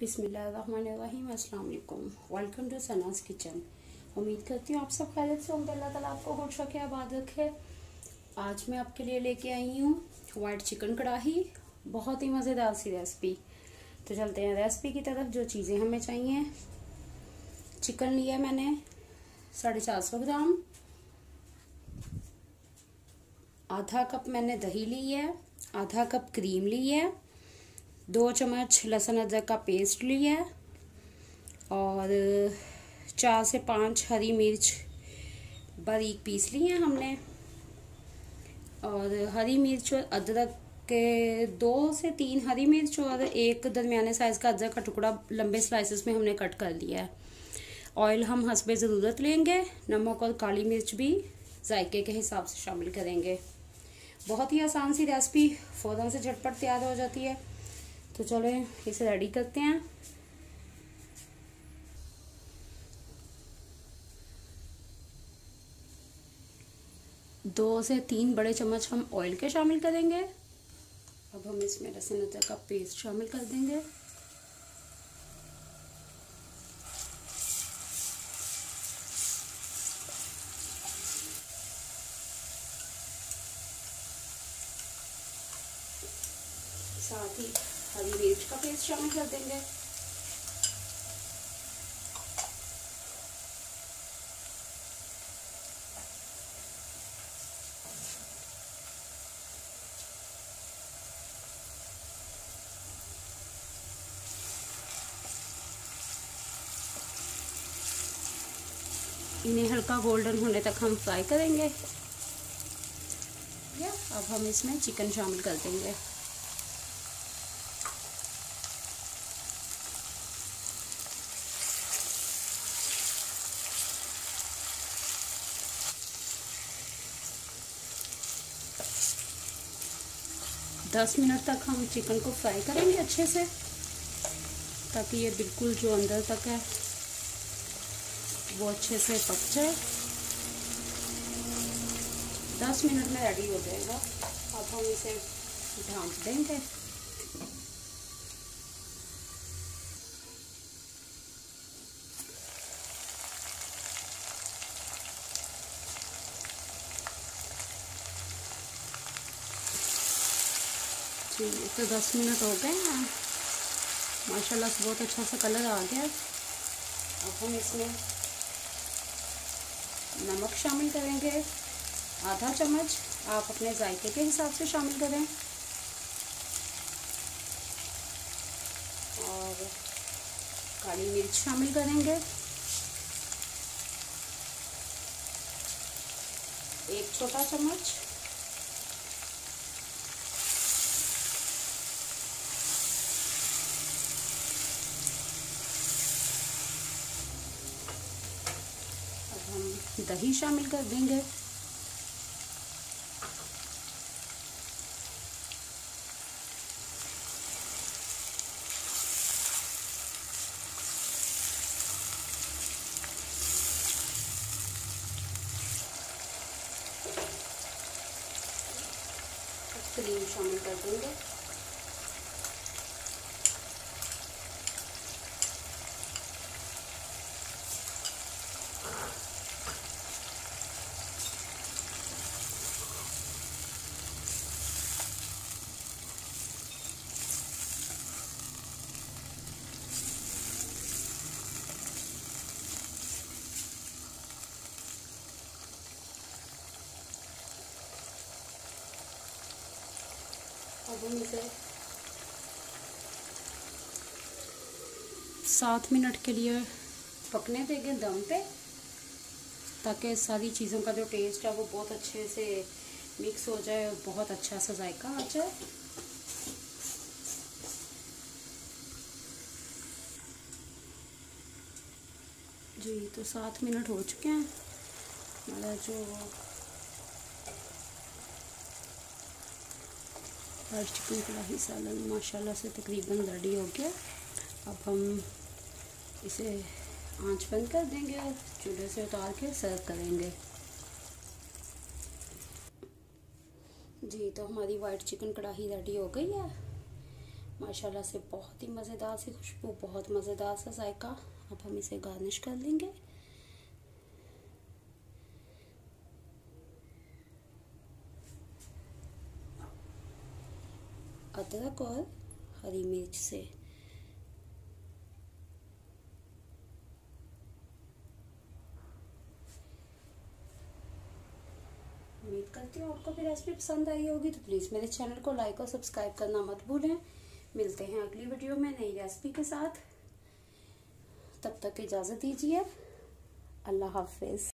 बिस्मिल्लाहिर्रहमानिर्रहीम। अस्सलाम वालेकुम। Welcome to Sana's kitchen. उम्मीद करती हूँ आप सब खैरियत से होंगे। अल्लाह ताला आपको खुश रखे, आबाद रखे। आज मैं आपके लिए लेके आई हूँ वाइट चिकन कढ़ाई, बहुत ही मज़ेदार सी रेसिपी। तो चलते हैं रेसिपी की तरफ। जो चीज़ें हमें चाहिए, चिकन लिया मैंने 450 ग्राम, आधा कप मैंने दही ली है, आधा कप क्रीम ली है, 2 चम्मच लहसुन अदरक का पेस्ट लिया है और 4 से 5 हरी मिर्च बारीक पीस ली है हमने। और हरी मिर्च और अदरक के 2 से 3 हरी मिर्च और एक दरमियाने साइज़ का अदरक का टुकड़ा लंबे स्लाइसेस में हमने कट कर लिया है। ऑयल हम हस्बे ज़रूरत लेंगे। नमक और काली मिर्च भी जायके के हिसाब से शामिल करेंगे। बहुत ही आसान सी रेसिपी, फ़ौरन से झटपट तैयार हो जाती है। तो चलो इसे रेडी करते हैं। दो से 3 बड़े चम्मच हम ऑयल के शामिल करेंगे। अब हम इसमें लहसुन अदरक का पेस्ट शामिल कर देंगे। साथ ही हरी मिर्च का पेस्ट शामिल कर देंगे। इन्हें हल्का गोल्डन होने तक हम फ्राई करेंगे। अब हम इसमें चिकन शामिल कर देंगे। दस मिनट तक हम चिकन को फ्राई करेंगे अच्छे से, ताकि ये बिल्कुल जो अंदर तक है वो अच्छे से पक जाए। 10 मिनट में रेडी हो जाएगा। अब हम इसे ढाँप देंगे। जी, तो 10 मिनट हो गए हैं। माशाल्लाह से बहुत अच्छा सा कलर आ गया। अब हम इसमें नमक शामिल करेंगे, आधा चम्मच। आप अपने जायके के हिसाब से शामिल करें। और काली मिर्च शामिल करेंगे, 1 छोटा चम्मच। दही शामिल कर देंगे। क्रीम शामिल कर देंगे। अब हम इसे 7 मिनट के लिए पकने देंगे दम पे, ताकि सारी चीज़ों का जो टेस्ट है वो बहुत अच्छे से मिक्स हो जाए और बहुत अच्छा सा जायका आ जाए। जी, तो 7 मिनट हो चुके हैं। हमारा जो वाइट चिकन कढ़ाई सालन माशाल्लाह से तकरीबन रेडी हो गया। अब हम इसे आंच बंद कर देंगे और चूल्हे से उतार के सर्व करेंगे। जी, तो हमारी वाइट चिकन कढ़ाई रेडी हो गई है। माशाल्लाह से बहुत ही मज़ेदार सी खुशबू, बहुत मज़ेदार सा जायका। अब हम इसे गार्निश कर लेंगे। अदरक और हरी मिर्च से। उम्मीद करती हूँ आपको भी रेसिपी पसंद आई होगी, तो प्लीज़ मेरे चैनल को लाइक और सब्सक्राइब करना मत भूलें। मिलते हैं अगली वीडियो में नई रेसिपी के साथ। तब तक इजाज़त दीजिए। अल्लाह हाफिज़।